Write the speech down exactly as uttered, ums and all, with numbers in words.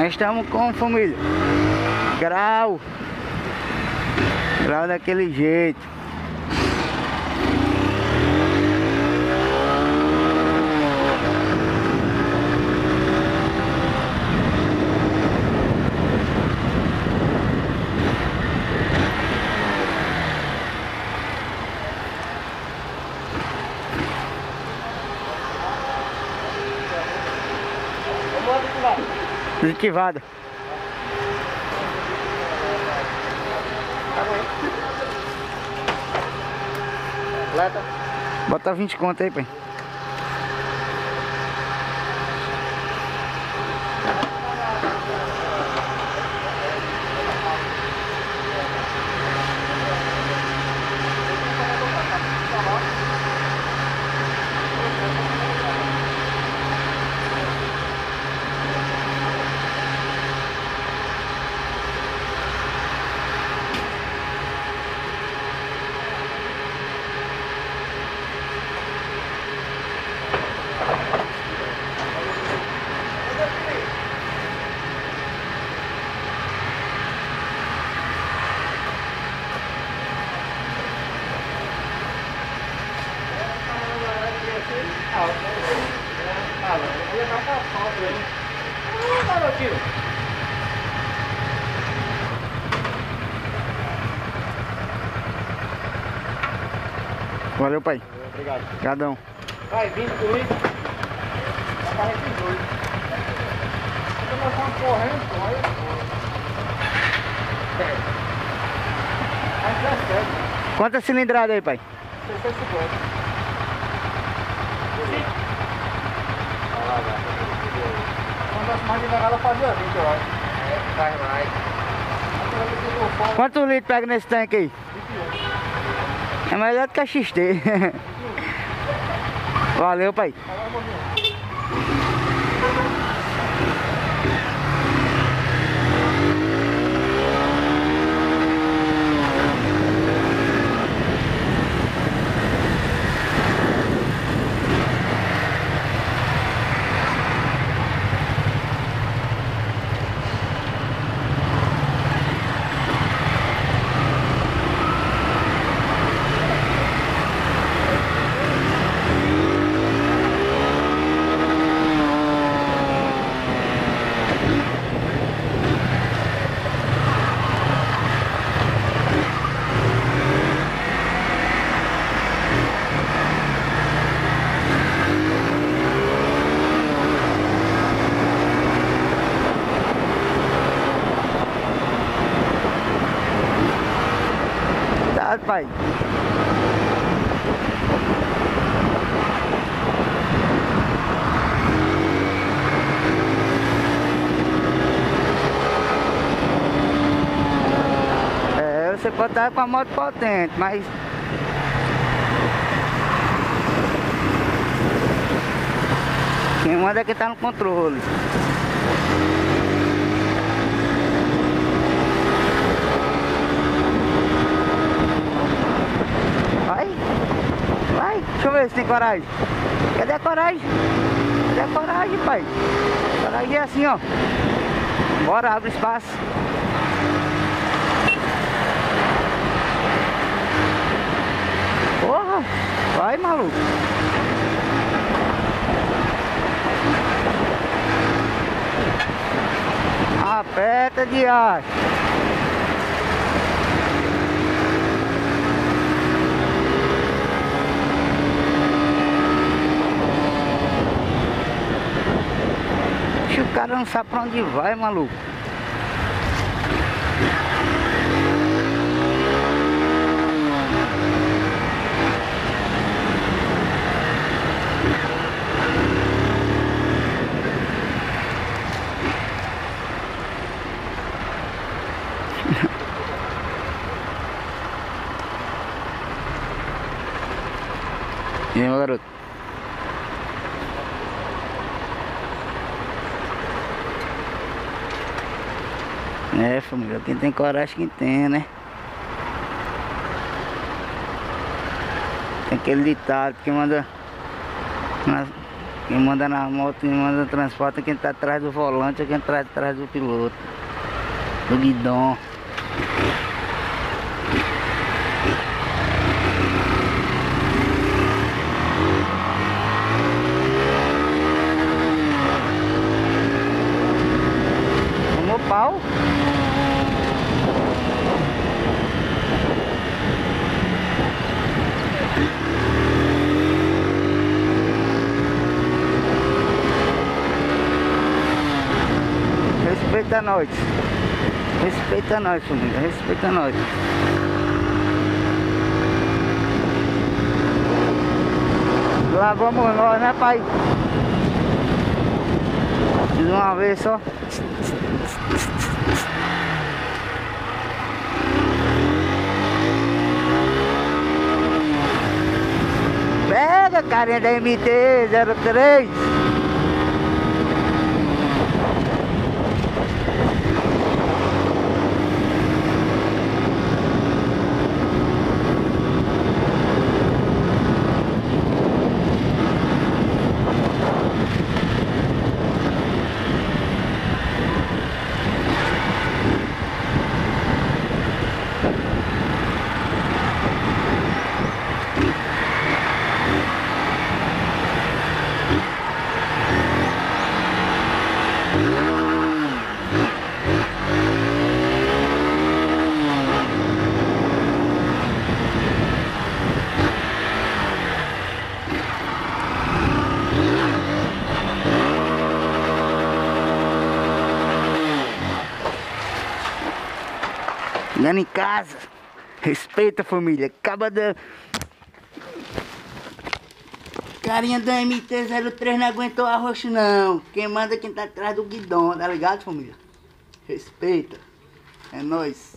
Nós estamos com, família, grau. Grau daquele jeito. Positivada. Bota vinte conto aí, pai. Valeu, pai. Obrigado. Obrigadão. Vai, vinte por litro. Vai para esses dois. Então nós estamos correndo, pô. Aí eu vou. Aí dezessete. Quantas cilindradas aí, pai? seiscentos e cinquenta. Sim. Quando nós mais devagar, ela fazia vinte, eu acho. É, faz mais. Quantos litros pega nesse tanque aí? vinte e um. É melhor do que a X T. Valeu, pai. Tá, pai. É, você pode estar com a moto potente, mas quem manda é que tá no controle. Vai, vai, deixa eu ver se tem coragem. Cadê a coragem? Cadê a coragem, pai? Coragem é assim, ó. Bora, abre espaço. Porra, vai, maluco. Aperta de ar. O cara não sabe pra onde vai, maluco. E aí, meu garoto? É, família, quem tem coragem, quem tem, né? Tem aquele ditado que manda na, Quem manda na moto, quem manda no transporte é quem tá atrás do volante, é quem tá atrás do piloto, do guidão. Tomou pau. Respeita nós. Respeita nós, família. Respeita nós. Lá vamos nós, né, pai? De uma vez só. Pega, carinha da M T zero três. Chegando em casa. Respeita, família. Acaba da... Carinha do M T zero três não aguentou arroxo não. Quem manda é quem tá atrás do guidão, tá ligado, família? Respeita. É nóis.